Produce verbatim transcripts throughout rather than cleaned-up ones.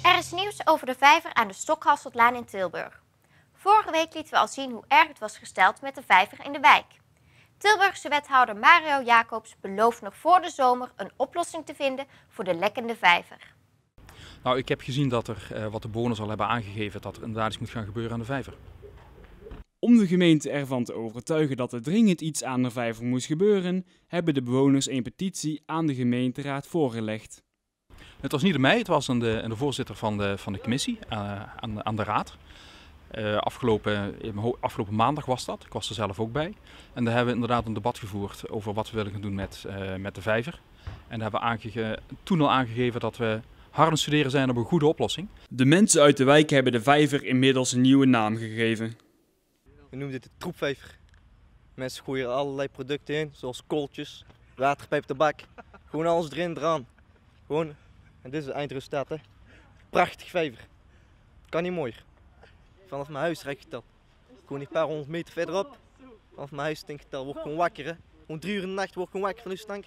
Er is nieuws over de vijver aan de Stokhasseltlaan in Tilburg. Vorige week lieten we al zien hoe erg het was gesteld met de vijver in de wijk. Tilburgse wethouder Mario Jacobs belooft nog voor de zomer een oplossing te vinden voor de lekkende vijver. Nou, ik heb gezien dat er, uh, wat de bewoners al hebben aangegeven, dat er inderdaad iets moet gaan gebeuren aan de vijver. Om de gemeente ervan te overtuigen dat er dringend iets aan de vijver moest gebeuren, hebben de bewoners een petitie aan de gemeenteraad voorgelegd. Het was niet aan mij, het was aan de, aan de voorzitter van de, van de commissie, uh, aan, aan de raad. Uh, afgelopen, afgelopen maandag was dat, ik was er zelf ook bij. En daar hebben we inderdaad een debat gevoerd over wat we willen gaan doen met, uh, met de vijver. En daar hebben we toen al aangegeven dat we hard aan het studeren zijn op een goede oplossing. De mensen uit de wijk hebben de vijver inmiddels een nieuwe naam gegeven. We noemen dit de troepvijver. Mensen gooien er allerlei producten in, zoals kooltjes, waterpijp, tabak. Gewoon alles erin, eraan. Gewoon, en dit is het eindresultaat, hè. Prachtig vijver. Kan niet mooier. Vanaf mijn huis rijd ik dat. Gewoon een paar honderd meter verderop. Vanaf mijn huis denk ik dat. Word ik gewoon wakker, hè. Gewoon drie uur in de nacht word ik gewoon wakker van uw stank.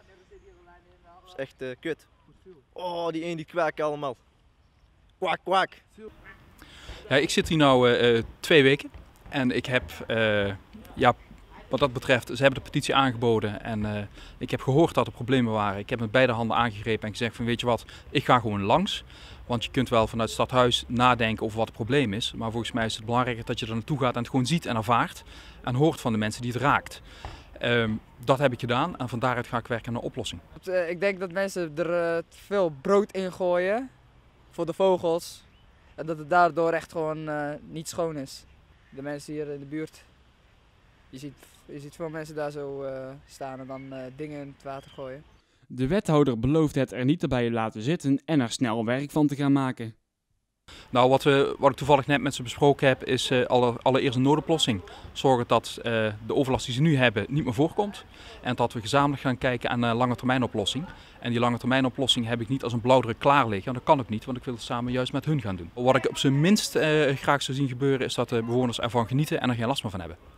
Dat is echt uh, kut. Oh, die een die kwaken allemaal. Kwak, kwak. Ja, ik zit hier nu uh, twee weken. En ik heb, uh, ja, wat dat betreft, ze hebben de petitie aangeboden en uh, ik heb gehoord dat er problemen waren. Ik heb met beide handen aangegrepen en gezegd van weet je wat, ik ga gewoon langs. Want je kunt wel vanuit het stadhuis nadenken over wat het probleem is. Maar volgens mij is het belangrijk dat je er naartoe gaat en het gewoon ziet en ervaart. En hoort van de mensen die het raakt. Um, dat heb ik gedaan en van daaruit ga ik werken aan een oplossing. Ik denk dat mensen er uh, te veel brood in gooien voor de vogels. En dat het daardoor echt gewoon uh, niet schoon is. De mensen hier in de buurt, je ziet, je ziet veel mensen daar zo uh, staan en dan uh, dingen in het water gooien. De wethouder belooft het er niet bij laten zitten en er snel werk van te gaan maken. Nou, wat, we, wat ik toevallig net met ze besproken heb, is uh, alle, allereerst een noodoplossing. Zorgen dat uh, de overlast die ze nu hebben niet meer voorkomt. En dat we gezamenlijk gaan kijken aan een lange termijn oplossing. En die lange termijn oplossing heb ik niet als een blauwdruk klaar liggen. En dat kan ook niet, want ik wil het samen juist met hun gaan doen. Wat ik op zijn minst uh, graag zou zien gebeuren, is dat de bewoners ervan genieten en er geen last meer van hebben.